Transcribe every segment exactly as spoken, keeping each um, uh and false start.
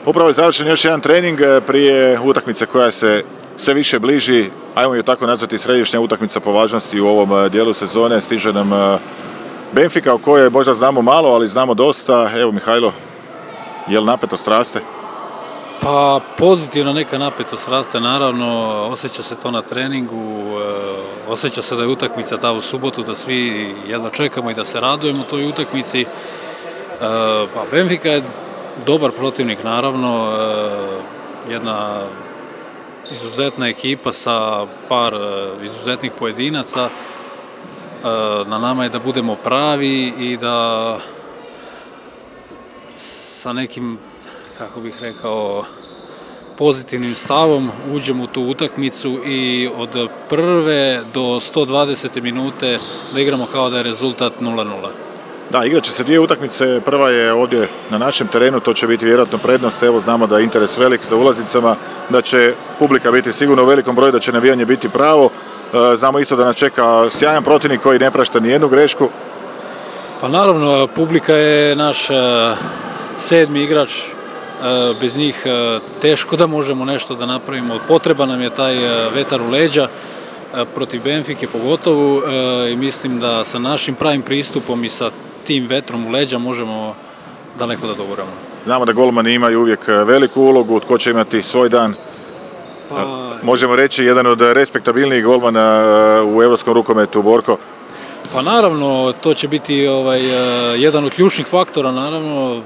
Upravo je završen još jedan trening prije utakmice koja se sve više bliži, ajmo ju tako nazvati, središnja utakmica po važnosti u ovom dijelu sezone. Stiže nam Benfica o kojoj možda znamo malo, ali znamo dosta. Evo Mihajlo, je li napetost raste? Pa pozitivna neka napetost raste, naravno, osjeća se to na treningu, osjeća se da je utakmica ta u subotu, da svi jedva čekamo i da se radujemo toj utakmici. Pa Benfica je dobar protivnik, naravno, jedna izuzetna ekipa sa par izuzetnih pojedinaca. Na nama je da budemo pravi i da sa nekim, kako bih rekao, pozitivnim stavom uđemo u tu utakmicu i od prve do sto dvadesete minute da igramo kao da je rezultat nula nula. Da, igrat će se dvije utakmice, prva je ovdje na našem terenu, to će biti vjerojatno prednost, evo znamo da je interes velik za ulaznicama, da će publika biti sigurno u velikom broju, da će navijanje biti pravo, znamo isto da nas čeka sjajan protivnik koji ne prašta ni jednu grešku. Pa naravno, publika je naš sedmi igrač, bez njih teško da možemo nešto da napravimo, potreba nam je taj vetar u leđa, protiv Benfike pogotovo, i mislim da sa našim pravim pristupom i sa tim vetrom u leđa možemo daleko da doguramo. Znamo da golmani imaju uvijek veliku ulogu, tko će imati svoj dan. Pa, možemo reći jedan od respektabilnijih golmana u evropskom rukometu, Borko. Pa naravno, to će biti ovaj, jedan od ključnih faktora, naravno.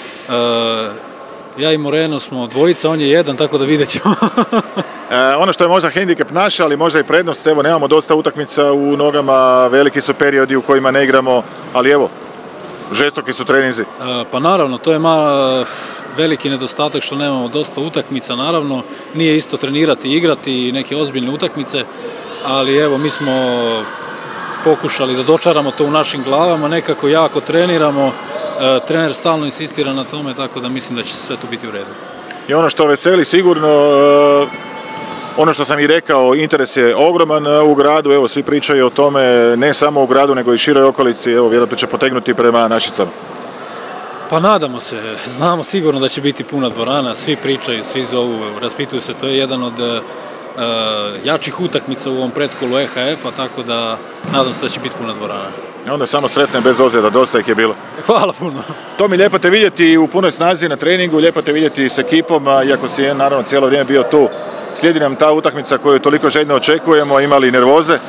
Ja i Moreno smo dvojica, on je jedan, tako da vidjet ćemo. e, ono što je možda hendikep naš, ali možda i prednost, evo nemamo dosta utakmica u nogama, veliki su periodi u kojima ne igramo, ali evo, žestoki su treninzi. E, pa naravno, to je malo veliki nedostatak što nemamo dosta utakmica, naravno, nije isto trenirati i igrati neke ozbiljne utakmice, ali evo, mi smo pokušali da dočaramo to u našim glavama, nekako jako treniramo, trener stalno insistira na tome, tako da mislim da će sve to biti u redu. I ono što veseli sigurno, ono što sam i rekao, interes je ogroman u gradu, evo svi pričaju o tome, ne samo u gradu nego i široj okolici, evo vjerojatno će potegnuti prema Našicama. Pa nadamo se, znamo sigurno da će biti puna dvorana, svi pričaju, svi zovu, raspituju se, to je jedan od uh, jačih utakmica u ovom pretkolu E H F-a, tako da nadam se da će biti puna dvorana. I onda samo sretne bez ozljeda, dosta ih je bilo. Hvala puno. To mi lijepo te vidjeti u punoj snazi na treningu, lijepo te vidjeti s ekipom, iako si naravno cijelo vrijeme bio tu. Slijedi nam ta utakmica koju toliko željno očekujemo, imali nervoze?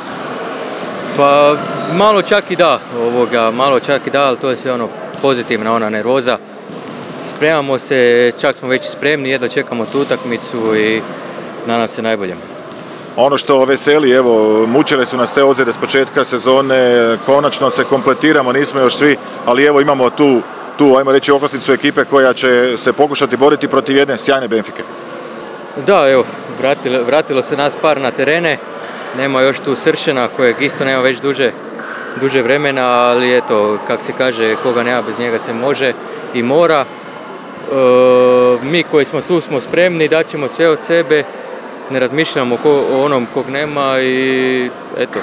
Pa malo čak i da, ovoga, malo čak i da, ali to je sve ono pozitivna ona nervoza. Spremamo se, čak smo već spremni, jedva čekamo tu utakmicu i nadam se najbolje. Ono što veseli, evo, mučile su nas te ozljede s početka sezone, konačno se kompletiramo, nismo još svi, ali evo imamo tu, tu ajmo reći, okosnicu ekipe koja će se pokušati boriti protiv jedne sjajne Benfike. Da, evo, vratilo, vratilo se nas par na terene, nema još tu Sršena kojeg isto nema već duže, duže vremena, ali eto, kak se kaže, koga nema bez njega se može i mora. E, mi koji smo tu smo spremni, daćemo sve od sebe, ne razmišljamo ko, o onom kog nema i eto,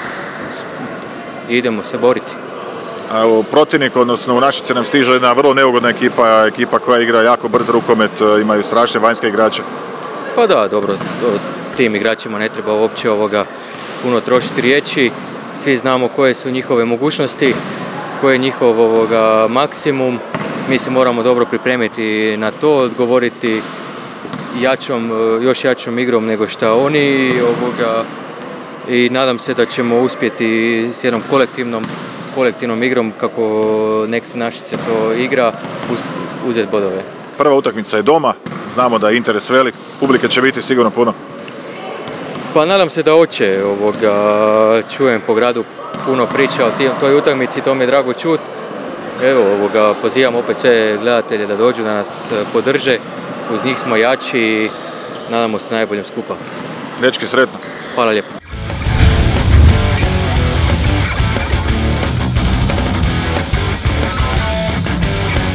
idemo se boriti. Evo, protivnik, odnosno u Našice nam stiže jedna vrlo neugodna ekipa, ekipa koja igra jako brz rukomet, imaju strašne vanjske igrače. Pa da, dobro, tim igračima ne treba uopće ovoga puno trošiti riječi, svi znamo koje su njihove mogućnosti, koji je njihov ovoga maksimum, mi se moramo dobro pripremiti na to, odgovoriti jačom, još jačom igrom nego što oni ovoga, i nadam se da ćemo uspjeti s jednom kolektivnom, kolektivnom igrom kako nek se Našice to igra uzeti bodove. Prva utakmica je doma, znamo da je interes velik, publike će biti sigurno puno. Pa nadam se da hoće, ovoga, čujem po gradu puno priča o toj utakmici, to mi je drago čut. Evo, ovoga, pozivam opet sve gledatelje da dođu da nas podrže. Uz njih smo jači i nadamo se najboljem skupa. Dečki, sretno. Hvala lijepo.